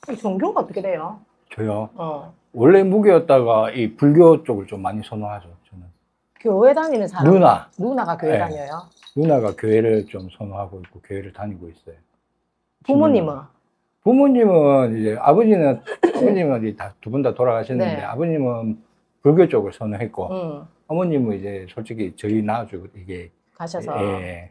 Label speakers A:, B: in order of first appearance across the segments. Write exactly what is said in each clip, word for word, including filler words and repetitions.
A: 종교가 어떻게 돼요?
B: 저요?
A: 어.
B: 원래 무교였다가 이 불교 쪽을 좀 많이 선호하죠, 저는.
A: 교회 다니는 사람?
B: 누나.
A: 누나가 교회
B: 네.
A: 다녀요?
B: 누나가 교회를 좀 선호하고 있고, 교회를 다니고 있어요.
A: 부모님은?
B: 부모님은 이제, 아버지는, 아버님은 다, 두 분 다 돌아가셨는데,
A: 네.
B: 아버님은 불교 쪽을 선호했고,
A: 응.
B: 어머님은 이제 솔직히 저희 낳아주고, 이게.
A: 가셔서.
B: 예.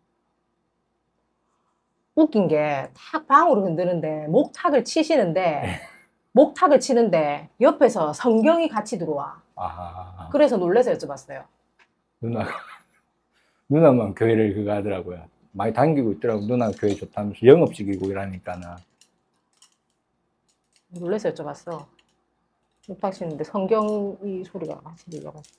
A: 웃긴 게, 탁 방으로 흔드는데, 목탁을 치시는데,
B: 예.
A: 목탁을 치는데, 옆에서 성경이 같이 들어와.
B: 아.
A: 그래서 놀라서 여쭤봤어요.
B: 누나가, 누나만 교회를 그거 하더라고요. 많이 당기고 있더라고. 누나 교회 좋다면서 영업직이고 이러니까는.
A: 놀라서 여쭤봤어. 목탁 치는데 성경이 소리가 같이 들려가지고.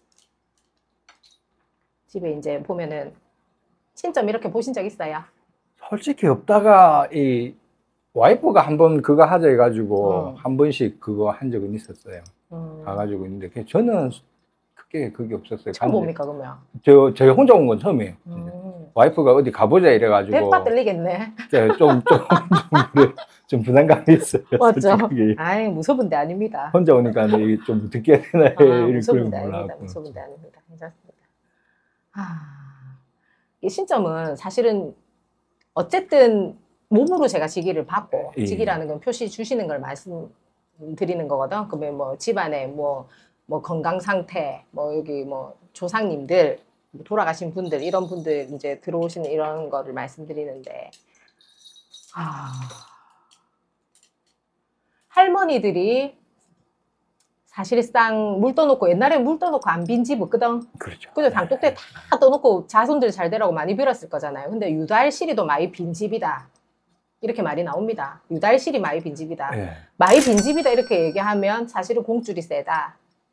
A: 집에 이제 보면은, 신점 이렇게 보신 적 있어요?
B: 솔직히 없다가, 이, 와이프가 한 번 그거 하자 해가지고,
A: 어.
B: 한 번씩 그거 한 적은 있었어요.
A: 음.
B: 가가지고 있는데, 그냥 저는 크게 그게 없었어요.
A: 처음 봅니까, 그러면?
B: 저, 제가 혼자 온 건 처음이에요.
A: 음.
B: 와이프가 어디 가보자 이래가지고.
A: 대파 들리겠네.
B: 좀, 좀, 좀, 좀, 좀 부담감이 있어요.
A: 맞죠?
B: 솔직히.
A: 아이, 무서운 데 아닙니다.
B: 혼자 오니까 좀 어떻게 해야 되나,
A: 아,
B: 이런
A: 무서운
B: 걸
A: 데 아닙니다.
B: 몰라갖고.
A: 무서운 데 아닙니다. 괜찮습니다. 아, 이 신점은 사실은 어쨌든 몸으로 제가 직위를 받고,
B: 예.
A: 직위라는 건 표시 주시는 걸 말씀드리는 거거든. 그러면 뭐 집안에 뭐, 뭐 건강 상태, 뭐 여기 뭐 조상님들, 돌아가신 분들, 이런 분들 이제 들어오시는 이런 거를 말씀드리는데, 아, 할머니들이 사실상 물 떠놓고, 옛날에 물 떠놓고 안 빈 집 없거든.
B: 그렇죠.
A: 그죠? 장독대 다 떠놓고 자손들 잘 되라고 많이 빌었을 거잖아요. 근데 유달실이도 많이 빈 집이다. 이렇게 말이 나옵니다. 유달실이 많이 빈 집이다.
B: 예.
A: 많이 빈 집이다 이렇게 얘기하면 사실은 공줄이 세다.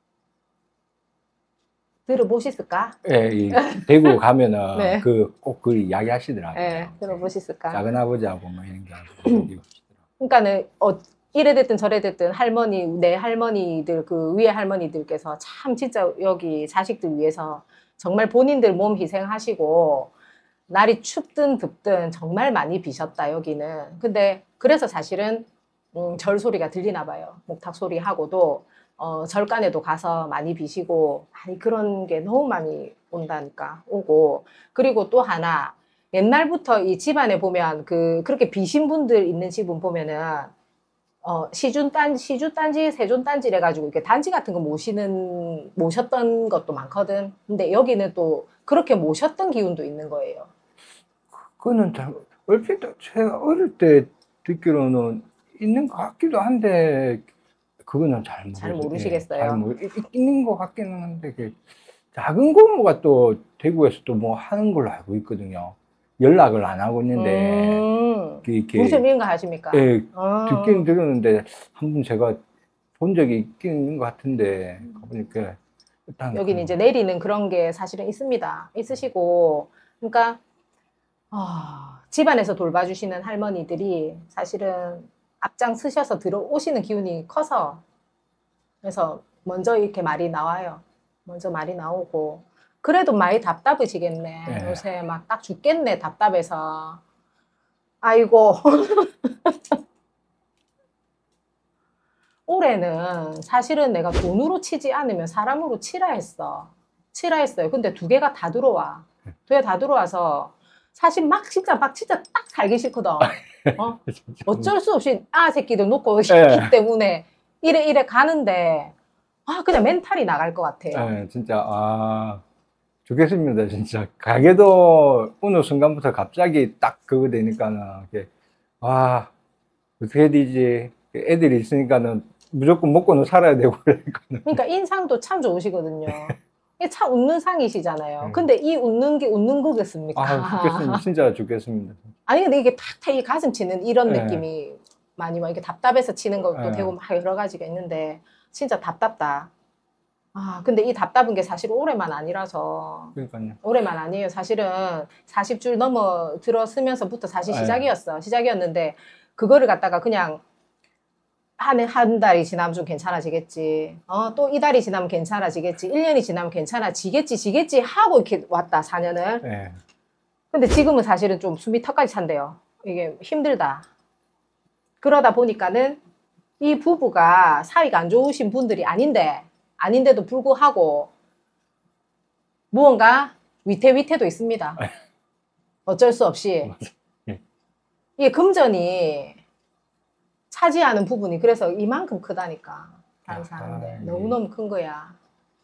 A: 들어보셨을까?
B: 예, 이 대구 가면은
A: 네.
B: 그 꼭 그 이야기 하시더라고요.
A: 네, 들어보셨을까?
B: 작은 아버지하고 뭐 이런 게 하시더라고요.
A: 그러니까는 어, 이래 됐든 저래 됐든 할머니, 내 할머니들, 그 위에 할머니들께서 참 진짜 여기 자식들 위해서 정말 본인들 몸 희생하시고 날이 춥든 덥든 정말 많이 비셨다 여기는. 근데 그래서 사실은 음, 절 소리가 들리나 봐요. 목탁 소리 하고도 어, 절간에도 가서 많이 비시고 아니 그런 게 너무 많이 온다니까 오고. 그리고 또 하나 옛날부터 이 집안에 보면 그 그렇게 비신 분들 있는 집은 보면은 어, 시준 딴, 시주 딴지, 세존 딴지래 가지고 이렇게 단지 같은 거 모시는 모셨던 것도 많거든. 근데 여기는 또 그렇게 모셨던 기운도 있는 거예요.
B: 그거는 잘, 얼핏 제가 어릴 때 듣기로는 있는 것 같기도 한데, 그거는 잘 모르겠어요.
A: 잘 모르시겠어요?
B: 잘 모르, 있는 것 같기는 한데, 그 작은 고모가 또 대구에서 또 뭐 하는 걸로 알고 있거든요. 연락을 안 하고 있는데,
A: 음,
B: 이렇게.
A: 무슨 일인가 하십니까?
B: 예,
A: 아.
B: 듣긴 들었는데, 한 번 제가 본 적이 있긴 있는 것 같은데, 가보니까, 일단.
A: 여기는
B: 그,
A: 이제 내리는 그런 게 사실은 있습니다. 있으시고, 그러니까, 어, 집안에서 돌봐주시는 할머니들이 사실은 앞장 서셔서 들어오시는 기운이 커서, 그래서 먼저 이렇게 말이 나와요. 먼저 말이 나오고, 그래도 많이 답답하시겠네.
B: 네.
A: 요새 막 딱 죽겠네, 답답해서. 아이고. 올해는 사실은 내가 돈으로 치지 않으면 사람으로 치라 했어. 치라 했어요. 근데 두 개가 다 들어와. 두 개 다 들어와서 사실 막 진짜 막 진짜 딱 살기 싫거든. 어? 어쩔 수 없이 아 새끼들 놓고 있기
B: 네.
A: 때문에 이래 이래 가는데 아 그냥 멘탈이 나갈 것 같아요.
B: 네, 진짜, 아, 좋겠습니다, 진짜. 가게도 어느 순간부터 갑자기 딱 그거 되니까는, 이게, 아, 어떻게 해야 되지? 애들이 있으니까는 무조건 먹고는 살아야 되고, 그러니까는.
A: 그러니까 인상도 참 좋으시거든요. 이게 참 웃는 상이시잖아요.
B: 네.
A: 근데 이 웃는 게 웃는 거겠습니까?
B: 아, 좋겠습니다. 진짜 좋겠습니다.
A: 아니 근데 이게 탁탁 이 가슴 치는 이런
B: 네.
A: 느낌이 많이 막 이렇게 답답해서 치는 것도
B: 네.
A: 되고 막 여러 가지가 있는데 진짜 답답다. 아 근데 이 답답한 게 사실 올해만 아니라서
B: 그러니까요.
A: 올해만 아니에요. 사실은 사십 줄 넘어 들어서면서부터 사실
B: 네.
A: 시작이었어. 시작이었는데 그거를 갖다가 그냥 한, 한 달이 지나면 좀 괜찮아지겠지. 어, 또 이달이 지나면 괜찮아지겠지. 일 년이 지나면 괜찮아지겠지, 지겠지 하고 이렇게 왔다, 사 년을.
B: 네.
A: 근데 지금은 사실은 좀 숨이 턱까지 찬대요. 이게 힘들다. 그러다 보니까는 이 부부가 사이가 안 좋으신 분들이 아닌데, 아닌데도 불구하고 무언가 위태위태도 있습니다. 어쩔 수 없이. 이게 금전이 차지하는 부분이 그래서 이만큼 크다니까. 다른 사는데 너무너무 큰 거야.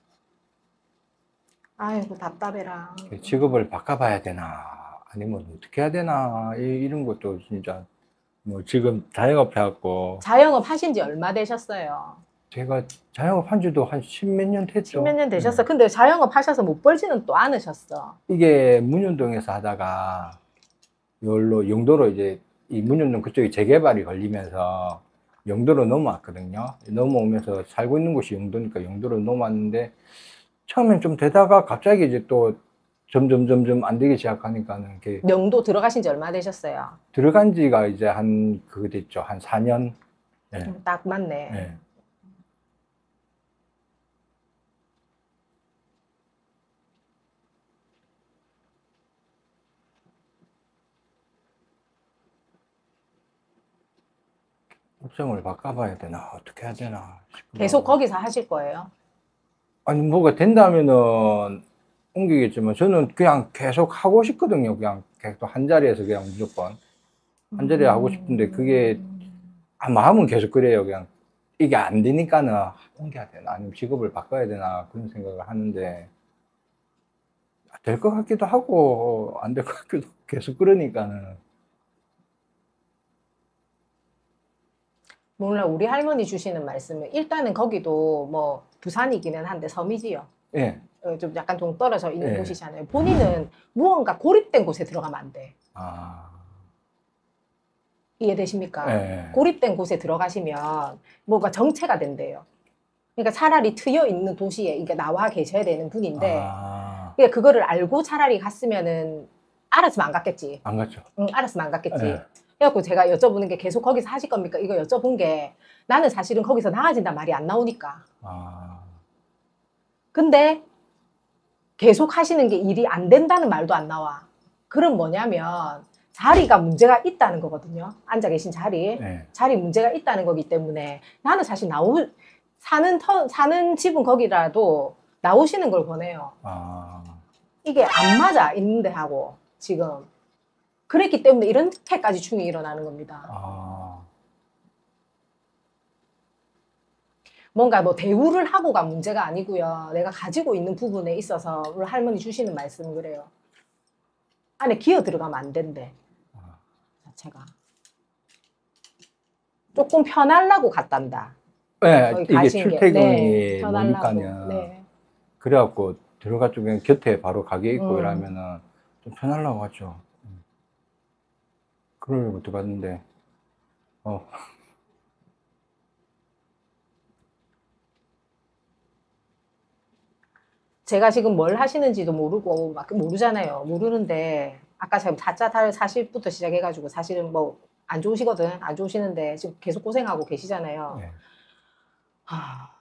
A: 아이고 답답해라.
B: 직업을 바꿔봐야 되나 아니면 어떻게 해야 되나 이- 이런 것도 진짜 뭐 지금 자영업 해갖고
A: 자영업 하신 지 얼마 되셨어요?
B: 제가 자영업 한 지도 한 십몇 년 됐죠.
A: 십몇 년 되셨어.
B: 네.
A: 근데 자영업 하셔서 못 벌지는 또 않으셨어.
B: 이게 문현동에서 하다가 여기로 영도로 이제 이 문현동 그쪽에 재개발이 걸리면서 영도로 넘어왔거든요. 넘어오면서 살고 있는 곳이 영도니까 영도로 넘어왔는데 처음엔 좀 되다가 갑자기 이제 또 점점 점점 안 되기 시작하니까는 이렇게
A: 영도 들어가신 지 얼마 되셨어요?
B: 들어간 지가 이제 한 그거 됐죠. 한 사 년. 네.
A: 음, 딱 맞네.
B: 네. 업종을 바꿔봐야 되나 어떻게 해야 되나 싶기도
A: 계속
B: 하고.
A: 거기서 하실 거예요?
B: 아니 뭐가 된다면은 옮기겠지만 저는 그냥 계속 하고 싶거든요. 그냥 계속 한 자리에서 그냥 무조건 한 자리에 하고 싶은데 그게 아, 마음은 계속 그래요. 그냥 이게 안 되니까는 옮겨야 되나 아니면 직업을 바꿔야 되나 그런 생각을 하는데 될 것 같기도 하고 안 될 것 같기도 하고 계속 그러니까는
A: 몰라, 우리 할머니 주시는 말씀은 일단은 거기도 뭐 부산이기는 한데 섬이지요.
B: 예.
A: 어, 좀 약간 동떨어져 있는
B: 네.
A: 곳이잖아요. 본인은 무언가 고립된 곳에 들어가면 안 돼.
B: 아.
A: 이해되십니까?
B: 예.
A: 고립된 곳에 들어가시면 뭐가 정체가 된대요. 그러니까 차라리 트여 있는 도시에 이게 나와 계셔야 되는 분인데
B: 아.
A: 그러니까 그거를 알고 차라리 갔으면은 알았으면 안 갔겠지.
B: 안 갔죠.
A: 응, 알았으면 안 갔겠지.
B: 예.
A: 그래갖고 제가 여쭤보는 게 계속 거기서 하실 겁니까? 이거 여쭤본 게 나는 사실은 거기서 나아진단 말이 안 나오니까.
B: 아.
A: 근데 계속 하시는 게 일이 안 된다는 말도 안 나와. 그럼 뭐냐면 자리가 문제가 있다는 거거든요. 앉아 계신 자리.
B: 예.
A: 자리 문제가 있다는 거기 때문에 나는 사실 나오, 사는 터, 사는 집은 거기라도 나오시는 걸 권해요.
B: 아.
A: 이게 안 맞아, 있는데 하고, 지금. 그랬기 때문에 이렇게까지 충이 일어나는 겁니다.
B: 아.
A: 뭔가 뭐 대우를 하고가 문제가 아니고요. 내가 가지고 있는 부분에 있어서 우리 할머니 주시는 말씀은 그래요. 안에 기어 들어가면 안 된대. 자체가. 조금 편하려고 갔단다.
B: 네,
A: 거기
B: 이게
A: 가신 게.
B: 출퇴근이
A: 네, 편하려고.
B: 머니까는
A: 네.
B: 그래갖고 들어가지고 그냥 곁에 바로 가게 있고
A: 음.
B: 이러면은 좀 편하려고 하죠. 음. 그러려고 들어갔는데 어.
A: 제가 지금 뭘 하시는지도 모르고 막 모르잖아요. 모르는데 아까 제가 사자 달 사십부터 시작해가지고 사실은 뭐 안 좋으시거든. 안 좋으시는데 지금 계속 고생하고 계시잖아요.
B: 네.
A: 하...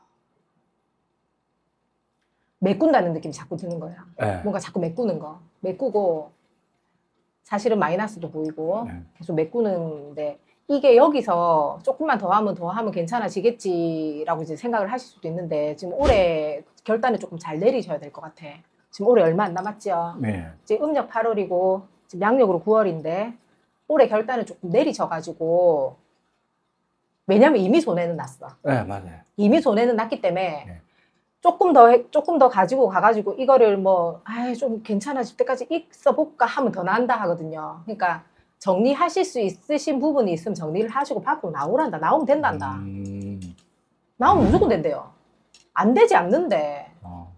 A: 메꾼다는 느낌이 자꾸 드는 거야.
B: 네.
A: 뭔가 자꾸 메꾸는 거. 메꾸고 사실은 마이너스도 보이고
B: 네.
A: 계속 메꾸는데 이게 여기서 조금만 더 하면 더 하면 괜찮아지겠지라고 이제 생각을 하실 수도 있는데 지금 올해 결단을 조금 잘 내리셔야 될 것 같아. 지금 올해 얼마 안 남았죠?
B: 네.
A: 지금 음력 팔월이고 지금 양력으로 구월인데 올해 결단을 조금 내리셔가지고 왜냐면 이미 손해는 났어.
B: 네, 맞아요.
A: 이미 손해는 났기 때문에
B: 네.
A: 조금 더 해- 조금 더 가지고 가가지고 이거를 뭐 아 좀 괜찮아질 때까지 있어 볼까 하면 더 나은다 하거든요. 그러니까 정리하실 수 있으신 부분이 있으면 정리를 하시고 밖으로 나오란다. 나오면 된단다.
B: 음.
A: 나오면 무조건 된대요. 안 되지 않는데.
B: 어.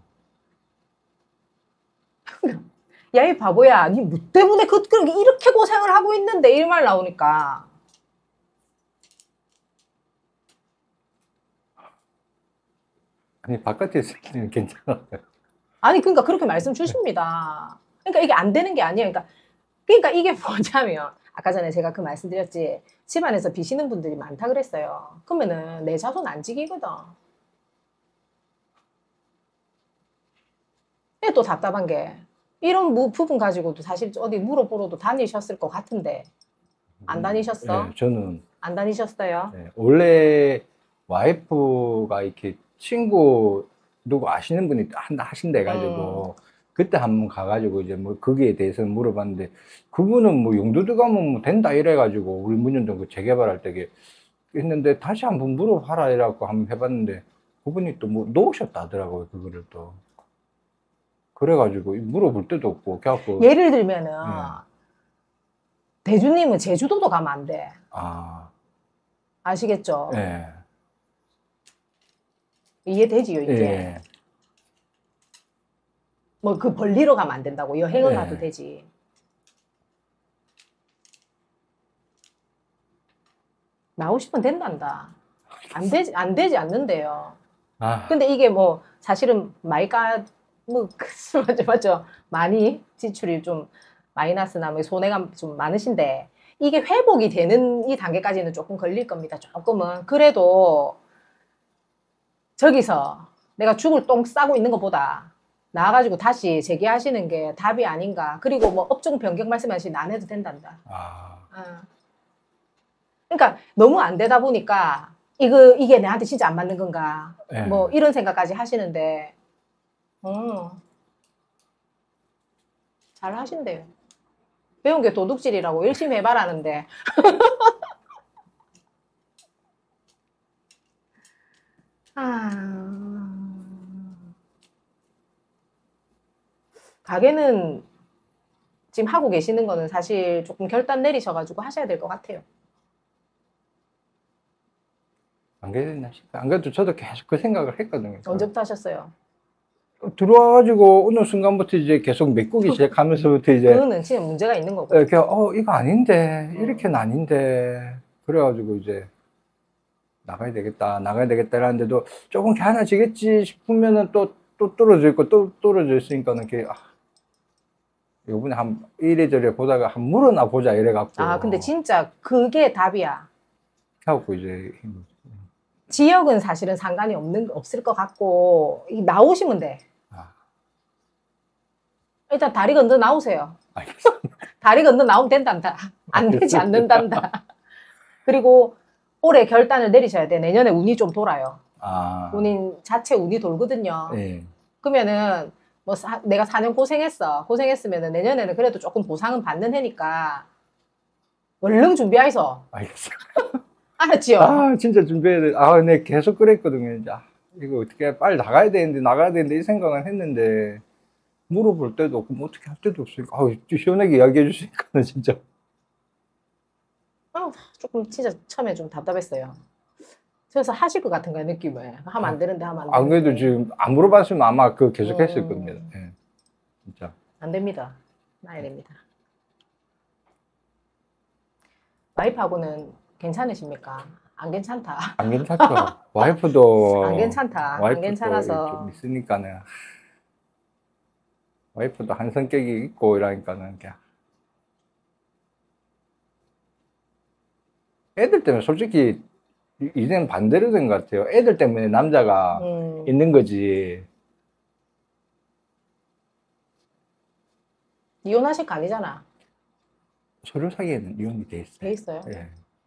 A: 야, 이 바보야. 니 뭐 때문에 그, 그 이렇게 고생을 하고 있는데 이 말 나오니까.
B: 아니 바깥에서 있기는 괜찮아요.
A: 아니 그러니까 그렇게 말씀 주십니다. 그러니까 이게 안 되는 게 아니에요. 그러니까 그러니까 이게 뭐냐면 아까 전에 제가 그 말씀드렸지. 집안에서 비시는 분들이 많다 그랬어요. 그러면은 내 자손 안 지기거든. 이게 또 답답한 게 이런 무- 부분 가지고도 사실 어디 물어보러도 다니셨을 것 같은데 안 다니셨어?
B: 네, 저는
A: 안 다니셨어요?
B: 네, 원래 와이프가 이렇게 친구 누구 아시는 분이 한다 하신다 해가지고 그때 한번 가가지고 이제 뭐 거기에 대해서 물어봤는데 그분은 뭐 용두두 가면 뭐 된다 이래가지고 우리 문현동 그 재개발할 때 했는데 다시 한번 물어봐라 이래갖고 한번 해봤는데 그분이 또 뭐 놓으셨다 하더라고요 그거를 또 그래가지고 물어볼 데도 없고 그래갖고
A: 예를 들면은
B: 네.
A: 대주님은 제주도도 가면 안 돼.
B: 아,
A: 아시겠죠?
B: 예,
A: 이해되지요, 이게?
B: 예,
A: 뭐 그 벌리러 가면 안 된다고. 여행을
B: 네.
A: 가도 되지. 나오시면 된단다. 안 되지, 안 되지 않는데요.
B: 아,
A: 근데 이게 뭐 사실은 마이가 뭐 맞죠, 맞죠. 많이 지출이 좀 마이너스나 뭐 손해가 좀 많으신데 이게 회복이 되는 이 단계까지는 조금 걸릴 겁니다. 조금은 그래도 저기서 내가 죽을 똥 싸고 있는 것보다 나와가지고 다시 재개하시는 게 답이 아닌가. 그리고 뭐 업종 변경 말씀하시면 안 해도 된단다.
B: 아,
A: 어. 그러니까 너무 안 되다 보니까 이거 이게 내한테 진짜 안 맞는 건가
B: 예.
A: 뭐 이런 생각까지 하시는데 어. 잘 하신대요. 배운 게 도둑질이라고 열심히 해봐라는데 아... 가게는 지금 하고 계시는 거는 사실 조금 결단 내리셔가지고 하셔야 될 것 같아요.
B: 안 그랬나 싶어. 안 그래도 저도 계속 그 생각을 했거든요.
A: 언제부터 하셨어요?
B: 들어와가지고 어느 순간부터 이제 계속 메꾸기 시작하면서부터 이제
A: 그거는 진짜 문제가 있는 거고.
B: 이렇게 어 이거 아닌데
A: 음.
B: 이렇게는 아닌데 그래가지고 이제 나가야 되겠다 나가야 되겠다 라는데도 조금 괜찮아지겠지 싶으면은 또 또 떨어져 있고 또 떨어져 있으니까는 이렇게 아, 요번에 한 이래저래 보다가 한 물어나 보자 이래갖고
A: 아 근데 진짜 그게 답이야.
B: 해갖고 이제
A: 지역은 사실은 상관이 없는 없을 것 같고 이 나오시면 돼.
B: 아,
A: 일단 다리 건너 나오세요.
B: 알겠습니다.
A: 다리 건너 나오면 된단다. 안 되지 않는단다. 그리고 올해 결단을 내리셔야 돼. 내년에 운이 좀 돌아요.
B: 아,
A: 본인 자체 운이 돌거든요.
B: 예.
A: 그러면은 뭐 사- 내가 사 년 고생했어. 고생했으면은 내년에는 그래도 조금 보상은 받는 해니까 얼른 준비하이소.
B: 알겠습니다.
A: 알았지요?
B: 아, 진짜 준비해야 돼. 아, 네, 계속 그랬거든요. 이제. 아, 이거 어떻게 빨리 나가야 되는데, 나가야 되는데, 이 생각은 했는데, 물어볼 때도 없고, 뭐 어떻게 할 때도 없으니까, 아우, 시원하게 이야기해 주시니까는 진짜.
A: 아, 조금 진짜 처음에 좀 답답했어요. 그래서 하실 것 같은 거야, 느낌을. 하면 안 되는데, 하면 안 되는데.
B: 안 그래도 지금 안 물어봤으면 아마 그 계속 했을
A: 음.
B: 겁니다. 예. 진짜.
A: 안 됩니다. 나야 됩니다. 와이프하고는 괜찮으십니까? 안 괜찮다.
B: 안 괜찮죠. 와이프도.
A: 안 괜찮다. 안
B: 와이프도
A: 괜찮아서.
B: 좀 있으니까는. 와이프도 한 성격이 있고 이러니까는 그냥. 애들 때문에 솔직히 이- 이제는 반대로 된 것 같아요. 애들 때문에 남자가
A: 음,
B: 있는 거지.
A: 이혼하실 거 아니잖아.
B: 서류 사기에는 이혼이 돼 있어요.
A: 돼 있어요.
B: 예.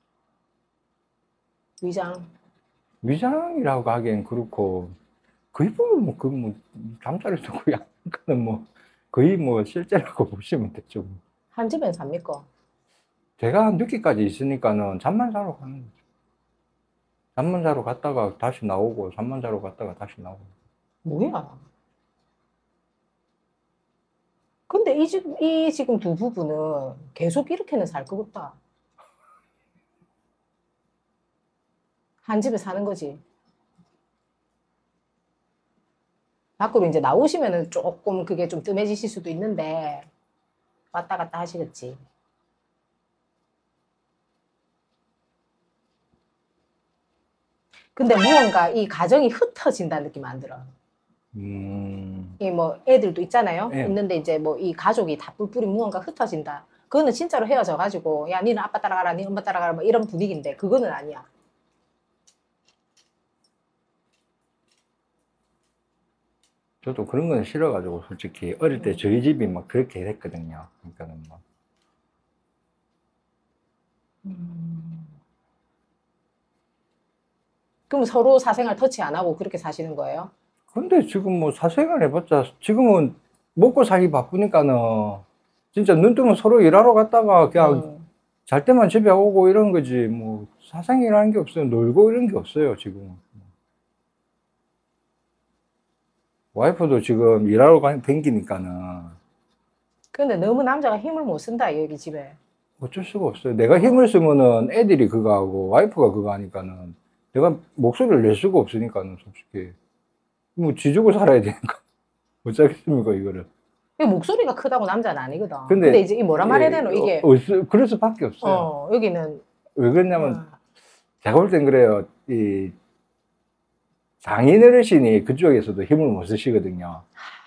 A: 위장.
B: 위장이라고 하기엔 그렇고 거의 보면 뭐, 그 뭐, 잠자리도 거의 안 가는 뭐, 거의 뭐 실제라고 보시면 되죠.
A: 한 집엔 삽니까?
B: 제가 늦게까지 있으니까는 잠만 자러 가는 거죠. 잠만 자러 갔다가 다시 나오고, 잠만 자러 갔다가 다시 나오고.
A: 뭐야? 근데 이, 집, 이 지금 두 부부는 계속 이렇게는 살 것 같다. 한 집에 사는 거지. 밖으로 이제 나오시면은 조금 그게 좀 뜸해지실 수도 있는데, 왔다 갔다 하시겠지. 근데 무언가 이 가정이 흩어진다는 느낌 안 들어.
B: 음,
A: 이 뭐 애들도 있잖아요.
B: 예.
A: 있는데 이제 뭐 이 가족이 다 뿔뿔이 무언가 흩어진다. 그거는 진짜로 헤어져 가지고 야 니는 아빠 따라가라, 니 엄마 따라가라 뭐 이런 분위기인데 그거는 아니야.
B: 저도 그런 건 싫어가지고, 솔직히. 어릴 때 저희 집이 막 그렇게 됐거든요. 그러니까는 막.
A: 그럼 서로 사생활 터치 안 하고 그렇게 사시는 거예요?
B: 근데 지금 뭐 사생활 해봤자 지금은 먹고 살기 바쁘니까는 진짜 눈 뜨면 서로 일하러 갔다가 그냥
A: 음.
B: 잘 때만 집에 오고 이런 거지 뭐 사생이라는 게 없어요. 놀고 이런 게 없어요 지금. 와이프도 지금 일하러 가- 댕기니까는
A: 근데 너무 남자가 힘을 못 쓴다, 여기 집에.
B: 어쩔 수가 없어요. 내가 힘을 쓰면은 애들이 그거 하고 와이프가 그거 하니까는 내가 목소리를 낼 수가 없으니까는 솔직히 뭐 지죽고 살아야 되니까 어쩌겠습니까 이거를.
A: 이게 목소리가 크다고 남자는 아니거든.
B: 근데,
A: 근데, 이제 이 뭐라 말해야 되노, 이게.
B: 어, 어, 그럴 수밖에 없어요.
A: 어, 여기는.
B: 왜 그러냐면
A: 어.
B: 제가 볼 땐 그래요. 이 장인 어르신이 그쪽에서도 힘을 못 쓰시거든요.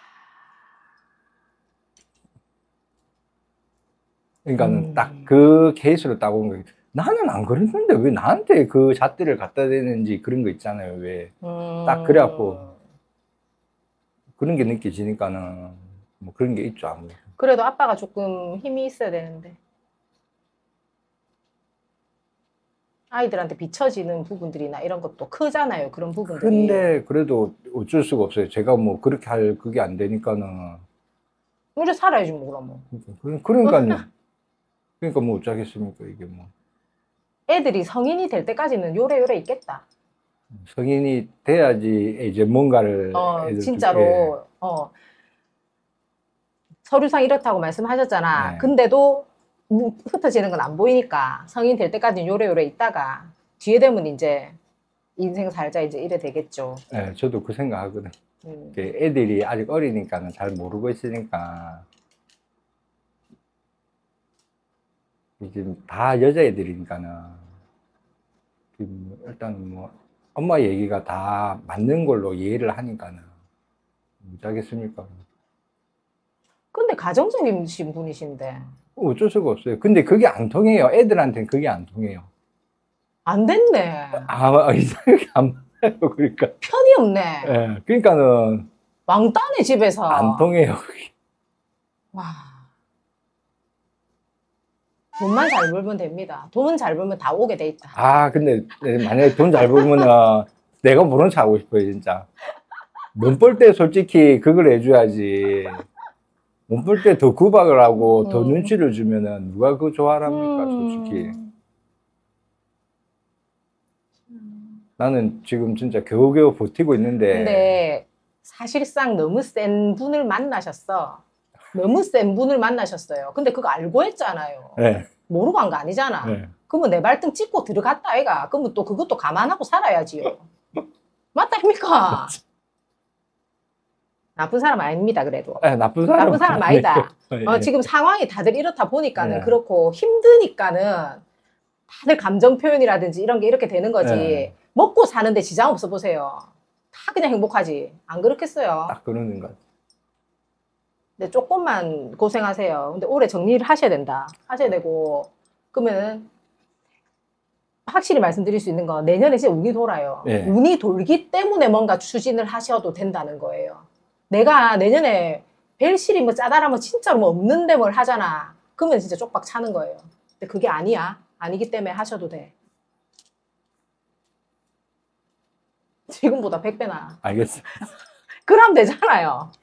B: 그러니까는
A: 음.
B: 딱 그 케이스로 딱 온 거예요. 나는 안 그랬는데 왜 나한테 그 잣대를 갖다 대는지 그런 거 있잖아요. 왜.
A: 음.
B: 딱 그래갖고 그런 게 느껴지니까는 뭐 그런 게 있죠. 아무래도.
A: 그래도 아빠가 조금 힘이 있어야 되는데. 아이들한테 비춰지는 부분들이나 이런 것도 크잖아요. 그런 부분들이.
B: 근데 그래도 어쩔 수가 없어요. 제가 뭐 그렇게 할 그게 안 되니까는.
A: 우리 살아야지 뭐 그러면.
B: 그러니까- 그러니까요. 그러니까 뭐 어쩌겠습니까 이게 뭐.
A: 애들이 성인이 될 때까지는 요래요래 있겠다.
B: 성인이 돼야지 이제 뭔가를
A: 어,
B: 애들
A: 진짜로.
B: 예.
A: 어. 서류상 이렇다고 말씀하셨잖아.
B: 네.
A: 근데도 뭐 흩어지는 건 안 보이니까 성인 될 때까지는 요래요래 있다가 뒤에 되면 이제 인생 살자 이제 이래 되겠죠.
B: 예, 저도 그 생각하거든.
A: 음.
B: 이게 애들이 아직 어리니까는 잘 모르고 있으니까 이제 다 여자애들이니까는 일단 뭐 엄마 얘기가 다 맞는 걸로 이해를 하니까는 못하겠습니까?
A: 근데 가정적이신 분이신데
B: 어쩔 수가 없어요. 근데 그게 안 통해요. 애들한테는 그게 안 통해요.
A: 안 됐네.
B: 아, 이상하게 안 맞아요. 그러니까.
A: 편이 없네.
B: 예, 그러니까는
A: 왕따네 집에서.
B: 안 통해요.
A: 와. 돈만 잘 벌면 됩니다. 돈 잘 벌면 다 오게 돼 있다.
B: 아, 근데 만약에 돈 잘 벌면은 내가 모른 척 하고 싶어요, 진짜. 못 벌 때 솔직히 그걸 해줘야지. 못 벌 때 더 구박을 하고 더
A: 음.
B: 눈치를 주면은 누가 그거 좋아합니까,
A: 음.
B: 솔직히. 나는 지금 진짜 겨우겨우 버티고 있는데.
A: 근데 사실상 너무 센 분을 만나셨어. 너무 센 분을 만나셨어요. 근데 그거 알고 했잖아요.
B: 네,
A: 모르고 한 거 아니잖아.
B: 네.
A: 그러면 내 발등 찍고 들어갔다 아이가. 그러면 또 그것도 감안하고 살아야지요. 맞다 아닙니까? 나쁜 사람 아닙니다 그래도.
B: 네, 나쁜 사람.
A: 나쁜 사람 아니다.
B: 네.
A: 어, 지금 상황이 다들 이렇다 보니까는
B: 네.
A: 그렇고 힘드니까는 다들 감정 표현이라든지 이런 게 이렇게 되는 거지.
B: 네.
A: 먹고 사는데 지장 없어 보세요. 다 그냥 행복하지. 안 그렇겠어요?
B: 딱 그러는 것 같아요.
A: 근데 조금만 고생하세요. 근데 올해 정리를 하셔야 된다. 하셔야 되고 그러면 확실히 말씀드릴 수 있는 건 내년에 진짜 운이 돌아요.
B: 네.
A: 운이 돌기 때문에 뭔가 추진을 하셔도 된다는 거예요. 내가 내년에 벨실이 뭐 짜다라면 진짜로 뭐 없는데 뭘 하잖아. 그러면 진짜 쪽박 차는 거예요. 근데 그게 아니야. 아니기 때문에 하셔도 돼. 지금보다 백 배나.
B: 알겠어요.
A: 그럼 되잖아요.